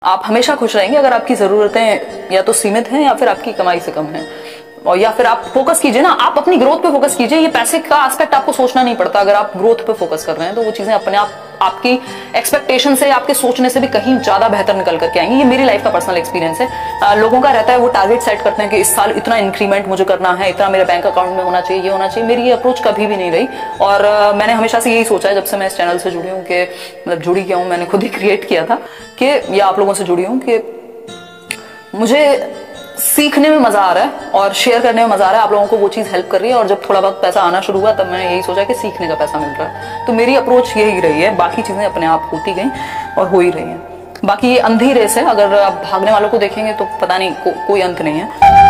आप हमेशा खुश रहेंगे अगर आपकी जरूरतें या तो सीमित हैं या फिर आपकी कमाई से कम है। और या फिर आप फोकस कीजिए ना, आप अपनी ग्रोथ पे फोकस कीजिए। ये पैसे का एस्पेक्ट आपको सोचना नहीं पड़ता। अगर आप ग्रोथ पे फोकस कर रहे हैं तो वो चीजें अपने आप आपकी एक्सपेक्टेशन से, आपके सोचने से भी कहीं ज्यादा बेहतर निकल करके आएंगी। ये मेरी लाइफ का पर्सनल एक्सपीरियंस है। लोगों का रहता है वो टारगेट सेट करते हैं कि इस साल इतना इंक्रीमेंट मुझे करना है, इतना मेरे बैंक अकाउंट में होना चाहिए, ये होना चाहिए। मेरी ये अप्रोच कभी भी नहीं रही और मैंने हमेशा से यही सोचा है जब से मैं इस चैनल से जुड़ी हूँ कि मतलब जुड़ी क्या हूँ, मैंने खुद ही क्रिएट किया था कि या आप लोगों से जुड़ी हूँ कि मुझे सीखने में मजा आ रहा है और शेयर करने में मजा आ रहा है। आप लोगों को वो चीज हेल्प कर रही है और जब थोड़ा बहुत पैसा आना शुरू हुआ तब मैंने यही सोचा कि सीखने का पैसा मिल रहा है। तो मेरी अप्रोच यही रही है। बाकी चीजें अपने आप होती गई और हो ही रही हैं। बाकी ये अंधी रेस है। अगर आप भागने वालों को देखेंगे तो पता नहीं कोई अंत नहीं है।